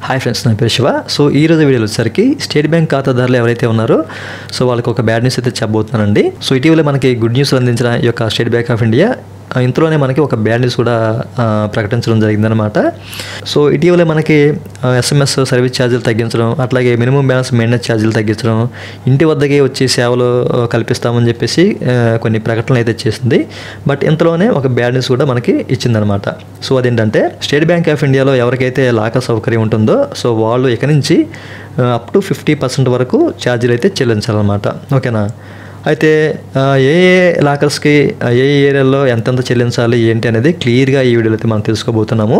Hi friends, నా పేరు Shiva. So ఈరోజు వీడియోలో వచ్చేసరికి స్టేట్ బ్యాంక్ ఖాతాదారులు ఎవరైతే ఉన్నారో సో వాళ్ళకి ఒక బ్యాడ్ న్యూస్ అయితే చెప్పబోతున్నానండి. సో ఇటీవల మనకి గుడ్ న్యూస్ అందించిన ఈ యొక్క స్టేట్ బ్యాంక్ ఆఫ్ ఇండియా ఇంతలోనే మనకి ఒక బ్యాడ్ న్యూస్ కూడా ప్రకటించడం జరిగిందనమాట. సో ఇటీవలే మనకి SMS సర్వీస్ ఛార్జీలు తగ్గించడం, అట్లాగే మినిమం బ్యాలెన్స్ మెయింటెనెన్స్ ఛార్జీలు తగ్గించడం, ఇంటి వద్దకే వచ్చి సేవలు కల్పిస్తామని చెప్పేసి కొన్ని ప్రకటనలు అయితే చేసింది. బట్ ఇంతలోనే ఒక బ్యాడ్ న్యూస్ కూడా మనకి ఇచ్చిందనమాట. సో అదేంటంటే స్టేట్ బ్యాంక్ ఆఫ్ ఇండియాలో ఎవరికైతే లాకర్ సౌకర్యం ఉంటుందో సో వాళ్ళు ఇక నుంచి అప్ టు 50% వరకు ఛార్జీలు అయితే చెల్లించాలన్నమాట. ఓకేనా? అయితే ఏ లాకర్స్కి ఏ ఏరియాలో ఎంతెంత చెల్లించాలి ఏంటి అనేది క్లియర్గా ఈ వీడియోలో అయితే మనం తెలుసుకోబోతున్నాము.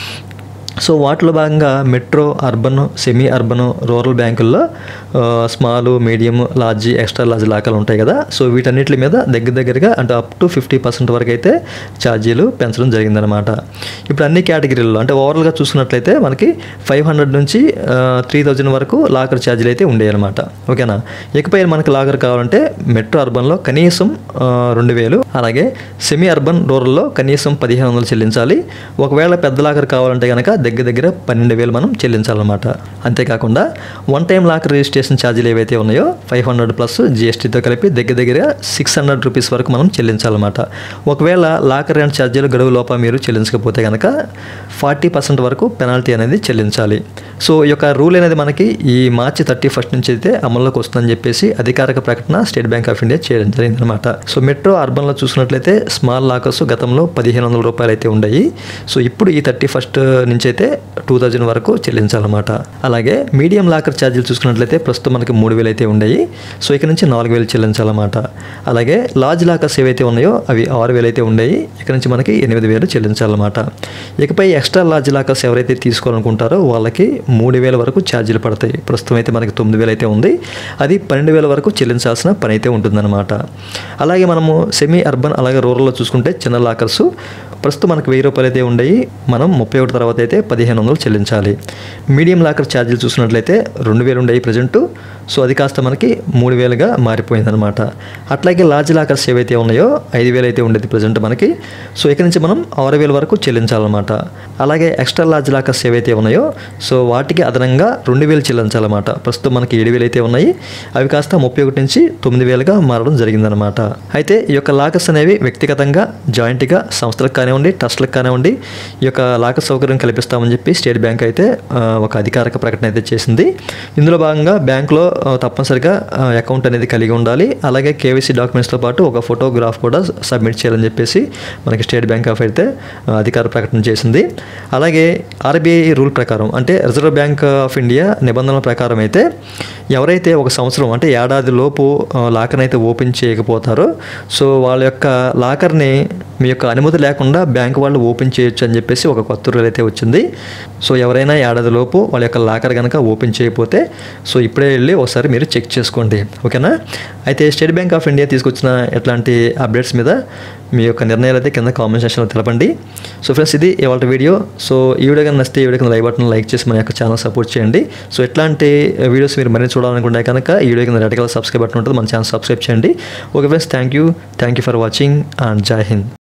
సో వాటిలో భాగంగా metro, urban, semi urban, rural బ్యాంకుల్లో small, medium, large, extra large లాకర్లు ఉంటాయి కదా. సో వీటన్నిటి మీద దగ్గరగా అంటే అప్ టు 50% వరకు అయితే ఛార్జీలు పెంచడం జరిగిందనమాట. ఇప్పుడు అన్ని కేటగిరీల్లో అంటే ఓవరాల్గా చూసుకున్నట్లయితే మనకి 500 నుంచి 3000 వరకు లాకర్ ఛార్జీలు అయితే ఉండేవి అనమాట. ఓకేనా? ఇకపై మనకి లాకర్ కావాలంటే మెట్రో అర్బన్లో కనీసం 2000, అలాగే సెమీ అర్బన్, రూరల్లో కనీసం 1500 చెల్లించాలి. ఒకవేళ పెద్ద లాకర్ కావాలంటే కనుక దగ్గర 12,000 మనం చెల్లించాలన్నమాట. అంతేకాకుండా వన్ టైం లాకర్ రిజిస్ట్రేషన్ ఛార్జీలు ఏవైతే ఉన్నాయో 500 ప్లస్ GSTతో కలిపి దగ్గర 600 రూపీస్ వరకు మనం చెల్లించాలన్నమాట. ఒకవేళ లాకర్ రెంట్ ఛార్జీలు గడువు లోపల మీరు చెల్లించకపోతే కనుక 40% వరకు పెనాల్టీ అనేది చెల్లించాలి. సో ఈ యొక్క రూల్ అనేది మనకి ఈ మార్చి 31 నుంచి అయితే అమల్లోకి వస్తుందని చెప్పేసి అధికారిక ప్రకటన స్టేట్ బ్యాంక్ ఆఫ్ ఇండియా చేయడం జరిగిందనమాట. సో మెట్రో, అర్బన్లో చూసుకున్నట్లయితే స్మాల్ లాకర్స్ గతంలో 1500 రూపాయలు అయితే ఉన్నాయి. సో ఇప్పుడు ఈ 31 నుంచి అయితే 2000 వరకు చెల్లించాలన్నమాట. అలాగే మీడియం లాకర్ ఛార్జీలు చూసుకున్నట్లయితే ప్రస్తుతం మనకి 3000 అయితే ఉన్నాయి. సో ఇక నుంచి 4000 చెల్లించాలన్నమాట. అలాగే లార్జ్ లాకర్స్ ఏవైతే ఉన్నాయో అవి 6000 అయితే ఉన్నాయి. ఇక నుంచి మనకి 8000 చెల్లించాలన్నమాట. ఇకపై ఎక్స్ట్రా లార్జ్ లాకర్స్ ఎవరైతే తీసుకోవాలనుకుంటారో వాళ్ళకి 3000 వరకు ఛార్జీలు పడతాయి. ప్రస్తుతం అయితే మనకి 9000 అయితే ఉంది. అది 12,000 వరకు చెల్లించాల్సిన పని అయితే ఉంటుందన్నమాట. అలాగే మనము సెమీ అర్బన్ అలాగే రూరల్లో చూసుకుంటే చిన్న లాకర్స్ ప్రస్తుతం మనకి 1000 రూపాయలు అయితే ఉన్నాయి. మనం 31 తర్వాత అయితే 1500 చెల్లించాలి. మీడియం లాకర్ ఛార్జీలు చూసినట్లయితే 2000 ఉండేవి ప్రజెంట్. సో అది కాస్త మనకి 3000గా మారిపోయిందనమాట. అట్లాగే లార్జ్ లాకర్స్ ఏవైతే ఉన్నాయో 5000 అయితే ఉండేది ప్రజెంట్ మనకి. సో ఇక నుంచి మనం 6000 వరకు చెల్లించాలన్నమాట. అలాగే ఎక్స్ట్రా లార్జ్ లాకర్స్ ఏవైతే ఉన్నాయో సో వాటికి అదనంగా 2000 చెల్లించాలన్నమాట. ప్రస్తుతం మనకి 7000 అయితే ఉన్నాయి. అవి కాస్త 31 నుంచి 9000గా మారడం జరిగిందనమాట. అయితే ఈ యొక్క లాకర్స్ అనేవి వ్యక్తిగతంగా, జాయింట్గా, సంస్థలకు కానివ్వండి, ట్రస్ట్లకు కానివ్వండి ఈ యొక్క లాకర్ సౌకర్యం కల్పిస్తామని చెప్పి స్టేట్ బ్యాంక్ అయితే ఒక అధికారిక ప్రకటన అయితే చేసింది. ఇందులో భాగంగా బ్యాంకులో తప్పనిసరిగా అకౌంట్ అనేది కలిగి ఉండాలి. అలాగే KYC డాక్యుమెంట్స్తో పాటు ఒక ఫోటోగ్రాఫ్ కూడా సబ్మిట్ చేయాలని చెప్పేసి మనకి స్టేట్ బ్యాంక్ ఆఫ్ అయితే అధికార ప్రకటన చేసింది. అలాగే RBI రూల్ ప్రకారం అంటే రిజర్వ్ బ్యాంక్ ఆఫ్ ఇండియా నిబంధనల ప్రకారం అయితే ఎవరైతే ఒక సంవత్సరం అంటే ఏడాది లోపు లాకర్ని అయితే ఓపెన్ చేయకపోతారో సో వాళ్ళ యొక్క లాకర్ని మీ యొక్క అనుమతి లేకుండా బ్యాంక్ వాళ్ళు ఓపెన్ చేయొచ్చు అని చెప్పేసి ఒక కొత్త రూల్ అయితే వచ్చింది. సో ఎవరైనా ఏడాది లోపు వాళ్ళ యొక్క లాకర్ కనుక ఓపెన్ చేయకపోతే సో ఇప్పుడే వెళ్ళి ఒకసారి మీరు చెక్ చేసుకోండి. ఓకేనా? అయితే స్టేట్ బ్యాంక్ ఆఫ్ ఇండియా తీసుకొచ్చిన ఎట్లాంటి అప్డేట్స్ మీద మీ యొక్క నిర్ణయాలు అయితే కింద కామెంట్ సెక్షన్లో తెలపండి. సో ఫ్రెండ్స్, ఇది ఇవాళ వీడియో. సో ఈ వీడియో కనుక నచ్చితే ఈ వీడియో కింద లైక్ బటన్ లైక్ చేసి మన యొక్క ఛానల్ సపోర్ట్ చేయండి. సో ఎట్లాంటి వీడియోస్ మీరు మళ్ళీ చూడాలనుకుంటే కనుక ఈ వీడియో కింద రెడ్ కలర్ సబ్స్క్రైబ్ బటన్ ఉంటుంది, మన ఛానల్ సబ్స్క్రైబ్ చేయండి. Okay friends, thank you for watching and జై హింద్.